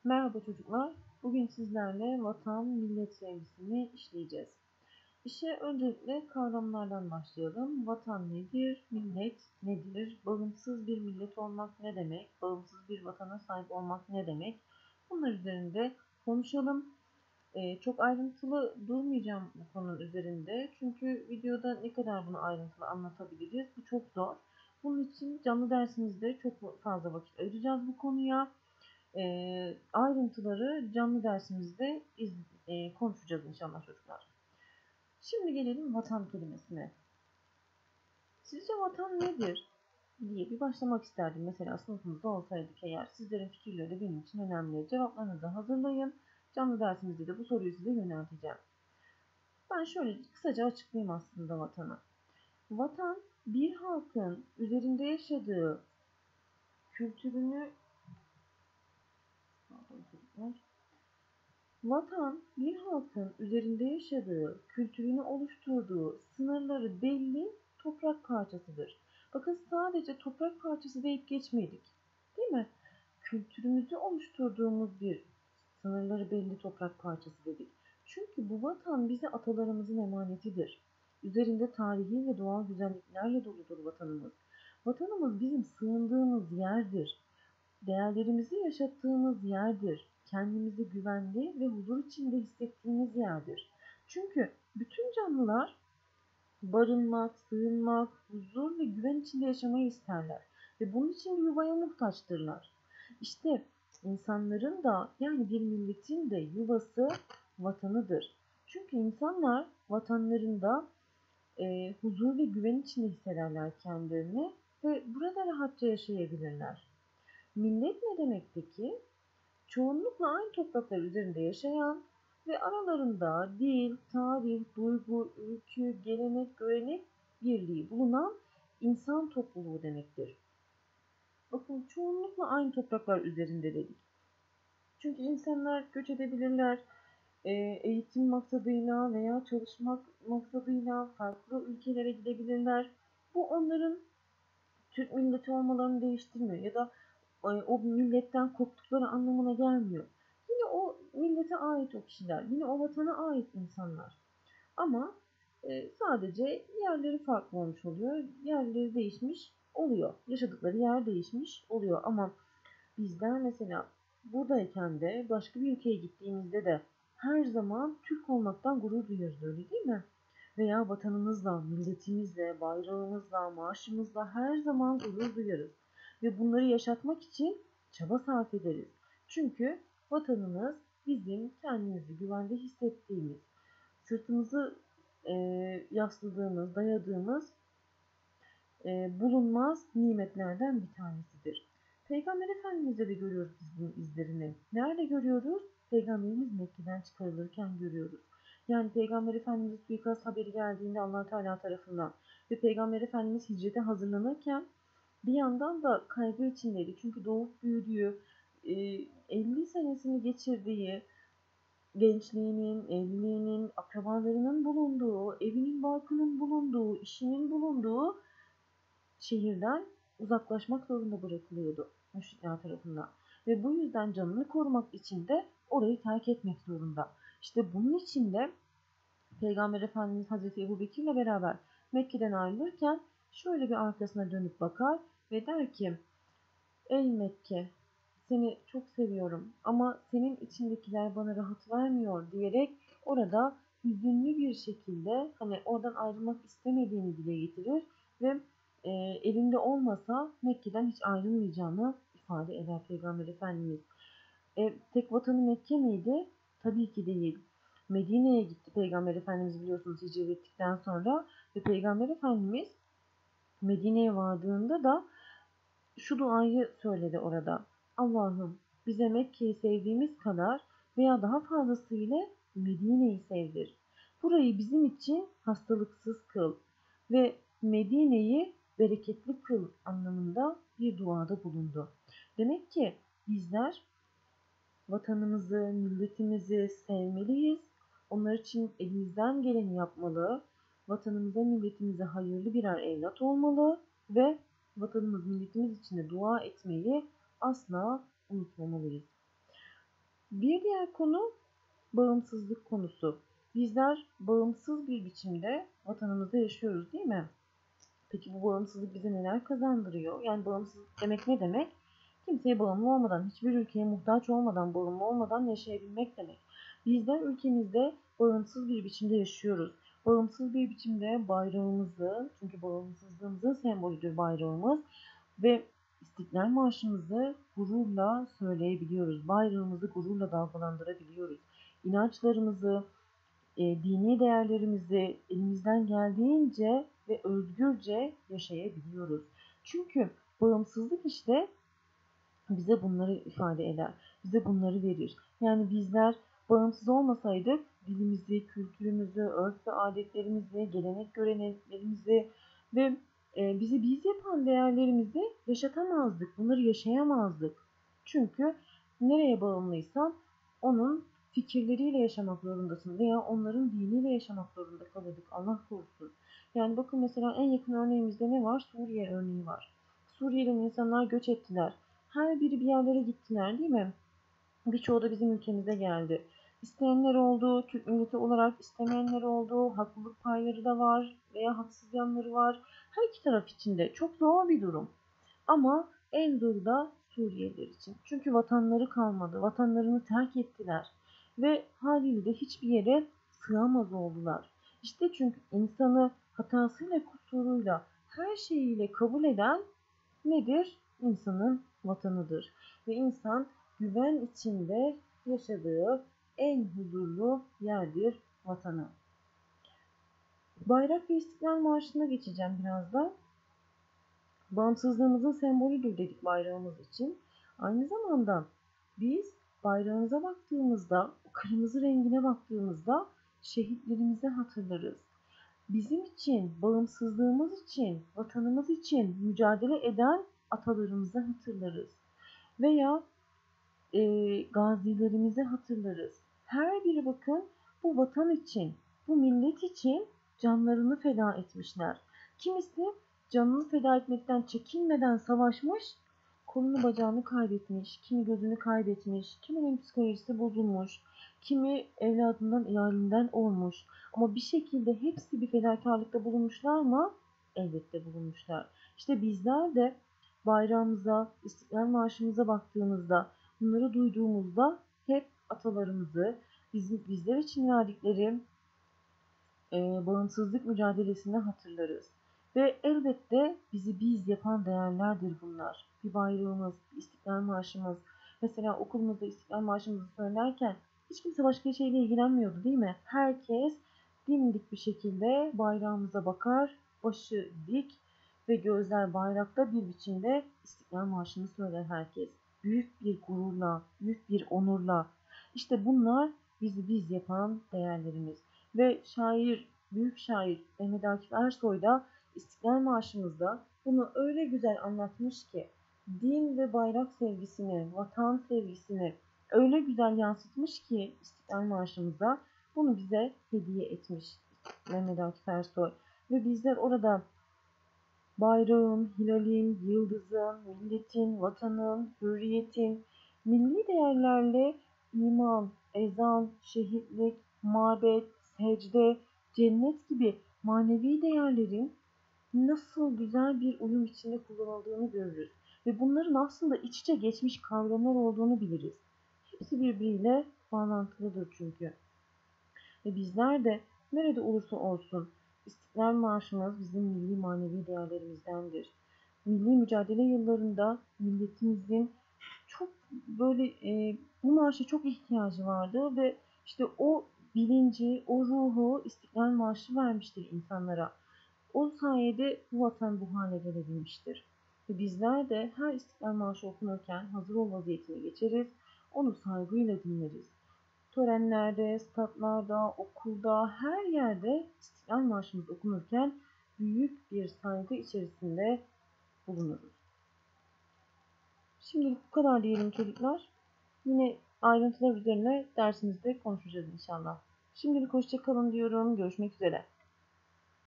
Merhaba çocuklar. Bugün sizlerle vatan, millet sevgisini işleyeceğiz. İşe öncelikle kavramlardan başlayalım. Vatan nedir? Millet nedir? Bağımsız bir millet olmak ne demek? Bağımsız bir vatana sahip olmak ne demek? Bunlar üzerinde konuşalım. Çok ayrıntılı durmayacağım bu konunun üzerinde. Çünkü videoda ne kadar bunu ayrıntılı anlatabiliriz? Bu çok zor. Bunun için canlı dersimizde çok fazla vakit ayıracağız bu konuya. Ayrıntıları canlı dersimizde konuşacağız inşallah çocuklar. Şimdi gelelim vatan kelimesine. Sizce vatan nedir diye bir başlamak isterdim. Mesela sınıfımızda olsaydık eğer. Sizlerin fikirleri de benim için önemli. Cevaplarınızı hazırlayın. Canlı dersimizde de bu soruyu size yönelteceğim. Ben şöyle kısaca açıklayayım aslında vatanı. Vatan bir halkın üzerinde yaşadığı kültürünü Vatan, bir halkın üzerinde yaşadığı, kültürünü oluşturduğu, sınırları belli toprak parçasıdır. Bakın sadece toprak parçası deyip geçmedik. Değil mi? Kültürümüzü oluşturduğumuz bir sınırları belli toprak parçası dedik. Çünkü bu vatan bize atalarımızın emanetidir. Üzerinde tarihi ve doğal güzelliklerle doludur vatanımız. Vatanımız bizim sığındığımız yerdir. Değerlerimizi yaşattığımız yerdir. Kendimizi güvenli ve huzur içinde hissettiğimiz yerdir. Çünkü bütün canlılar barınmak, sığınmak, huzur ve güven içinde yaşamayı isterler. Ve bunun için bir yuvaya muhtaçtırlar. İşte insanların da yani bir milletin de yuvası vatanıdır. Çünkü insanlar vatanlarında huzur ve güven içinde hissederler kendilerini ve burada rahatça yaşayabilirler. Millet ne demek peki? Çoğunlukla aynı topraklar üzerinde yaşayan ve aralarında dil, tarih, duygu, ülkü, gelenek, görenek birliği bulunan insan topluluğu demektir. Bakın çoğunlukla aynı topraklar üzerinde dedik. Çünkü insanlar göç edebilirler, eğitim maksadıyla veya çalışmak maksadıyla farklı ülkelere gidebilirler. Bu onların Türk milleti olmalarını değiştirmiyor ya da o milletten koptukları anlamına gelmiyor. Yine o millete ait o kişiler, yine o vatana ait insanlar. Ama sadece yerleri farklı olmuş oluyor, yerleri değişmiş oluyor. Yaşadıkları yer değişmiş oluyor ama bizler mesela buradayken de başka bir ülkeye gittiğimizde de her zaman Türk olmaktan gurur duyuyoruz, öyle değil mi? Veya vatanımızla, milletimizle, bayrağımızla, maaşımızla her zaman gurur duyarız. Ve bunları yaşatmak için çaba sarf ederiz. Çünkü vatanımız bizim kendimizi güvende hissettiğimiz, sırtımızı yasladığımız, dayadığımız bulunmaz nimetlerden bir tanesidir. Peygamber Efendimiz'de de görüyoruz biz bunun izlerini. Nerede görüyoruz? Peygamberimiz Mekke'den çıkarılırken görüyoruz. Yani Peygamber Efendimiz suikast haberi geldiğinde Allah Teala tarafından ve Peygamber Efendimiz hicrete hazırlanırken bir yandan da kaygı içindeydi. Çünkü doğup büyüdüğü, 50 senesini geçirdiği, gençliğinin, evliliğinin, akrabalarının bulunduğu, evinin barkının bulunduğu, işinin bulunduğu şehirden uzaklaşmak zorunda bırakılıyordu müşrikler tarafından. Ve bu yüzden canını korumak için de orayı terk etmek zorunda. İşte bunun için de Peygamber Efendimiz Hazreti Ebubekir'le beraber Mekke'den ayrılırken şöyle bir arkasına dönüp bakar ve der ki: Ey Mekke, seni çok seviyorum ama senin içindekiler bana rahat vermiyor diyerek orada hüzünlü bir şekilde hani oradan ayrılmak istemediğini dile getirir ve elinde olmasa Mekke'den hiç ayrılmayacağını ifade eder Peygamber Efendimiz. Tek vatanı Mekke miydi? Tabii ki değil. Medine'ye gitti Peygamber Efendimiz, biliyorsunuz, hicret ettikten sonra ve Peygamber Efendimiz Medine'ye vardığında da şu duayı söyledi orada. Allah'ım, bize Mekke'yi sevdiğimiz kadar veya daha fazlasıyla Medine'yi sevdir. Burayı bizim için hastalıksız kıl ve Medine'yi bereketli kıl anlamında bir duada bulundu. Demek ki bizler vatanımızı, milletimizi sevmeliyiz. Onlar için elimizden geleni yapmalı. Vatanımıza, milletimize hayırlı birer evlat olmalı ve vatanımız, milletimiz için de dua etmeyi asla unutmamalıyız. Bir diğer konu bağımsızlık konusu. Bizler bağımsız bir biçimde vatanımızda yaşıyoruz, değil mi? Peki bu bağımsızlık bize neler kazandırıyor? Yani bağımsızlık demek ne demek? Kimseye bağımlı olmadan, hiçbir ülkeye muhtaç olmadan, bağımlı olmadan yaşayabilmek demek. Bizler ülkemizde bağımsız bir biçimde yaşıyoruz. Bağımsız bir biçimde bayrağımızı, çünkü bağımsızlığımızın sembolüdür bayrağımız ve İstiklal Marşımızı gururla söyleyebiliyoruz. Bayrağımızı gururla dalgalandırabiliyoruz. İnançlarımızı, dini değerlerimizi elimizden geldiğince ve özgürce yaşayabiliyoruz. Çünkü bağımsızlık işte bize bunları ifade eder, bize bunları verir. Yani bizler bağımsız olmasaydık dilimizi, kültürümüzü, örf ve adetlerimizi, gelenek göreneklerimizi ve bizi biz yapan değerlerimizi yaşatamazdık, bunları yaşayamazdık. Çünkü nereye bağımlıysan onun fikirleriyle yaşamak zorundasın veya onların diniyle yaşamak zorunda kalırdık. Allah korusun. Yani bakın mesela en yakın örneğimizde ne var? Suriye örneği var. Suriyeli insanlar göç ettiler. Her biri bir yerlere gittiler, değil mi? Birçoğu da bizim ülkemize geldi. İsteyenler oldu, Türk milleti olarak istemeyenler oldu. Haklılık payları da var veya haksız yanları var. Her iki taraf için de çok zor bir durum. Ama en zoru da Suriyeliler için. Çünkü vatanları kalmadı. Vatanlarını terk ettiler. Ve haliyle de hiçbir yere sığamaz oldular. İşte çünkü insanı hatasıyla kusuruyla her şeyiyle kabul eden nedir? İnsanın vatanıdır. Ve insan güven içinde yaşadığı en huzurlu yerdir vatanı. Bayrak ve İstiklal Marşı'na geçeceğim birazdan. Bağımsızlığımızın sembolüdür dedik bayrağımız için. Aynı zamanda biz bayrağımıza baktığımızda, kırmızı rengine baktığımızda şehitlerimizi hatırlarız. Bizim için, bağımsızlığımız için, vatanımız için mücadele eden atalarımızı hatırlarız. Veya gazilerimizi hatırlarız. Her biri bakın bu vatan için, bu millet için canlarını feda etmişler. Kimisi canını feda etmekten çekinmeden savaşmış, kolunu bacağını kaybetmiş, kimi gözünü kaybetmiş, kiminin psikolojisi bozulmuş, kimi evladından, iyalinden olmuş. Ama bir şekilde hepsi bir fedakarlıkta bulunmuşlar mı? Elbette bulunmuşlar. İşte bizler de bayrağımıza, İstiklal Marşımıza baktığımızda, bunları duyduğumuzda hep atalarımızı, bizler için verdikleri bağımsızlık mücadelesini hatırlarız. Ve elbette bizi biz yapan değerlerdir bunlar. Bir bayrağımız, bir İstiklal Marşımız. Mesela okulumuzda İstiklal Marşımızı söylerken hiç kimse başka şeyle ilgilenmiyordu, değil mi? Herkes dimdik bir şekilde bayrağımıza bakar, başı dik ve gözler bayrakta bir biçimde İstiklal Marşı'nı söyler herkes. Büyük bir gururla, büyük bir onurla. İşte bunlar bizi biz yapan değerlerimiz. Ve şair, büyük şair Mehmet Akif Ersoy da İstiklal Marşımızda bunu öyle güzel anlatmış ki din ve bayrak sevgisini, vatan sevgisini öyle güzel yansıtmış ki İstiklal Marşımıza bunu bize hediye etmiş Mehmet Akif Ersoy. Ve bizler orada bayrağın, hilalin, yıldızın, milletin, vatanın, hürriyetin, milli değerlerle iman, ezan, şehitlik, mabet, secde, cennet gibi manevi değerlerin nasıl güzel bir uyum içinde kullanıldığını görürüz. Ve bunların aslında iç içe geçmiş kavramlar olduğunu biliriz. Hepsi birbiriyle bağlantılıdır çünkü. Ve bizler de nerede olursa olsun İstiklal Marşımız bizim milli manevi değerlerimizdendir. Milli mücadele yıllarında milletimizin çok böyle bu marşa çok ihtiyacı vardı ve işte o bilinci, o ruhu İstiklal Marşı vermiştir insanlara. O sayede bu vatan bu hale gelebilmiştir. Ve bizler de her İstiklal Marşı okunurken hazır ol vaziyetine geçeriz, onu saygıyla dinleriz. Törenlerde, statlarda, okulda, her yerde İstiklal Marşımız okunurken büyük bir saygı içerisinde bulunuruz. Şimdilik bu kadar diyelim çocuklar. Yine ayrıntılar üzerine dersimizde konuşacağız inşallah. Şimdilik hoşça kalın diyorum. Görüşmek üzere.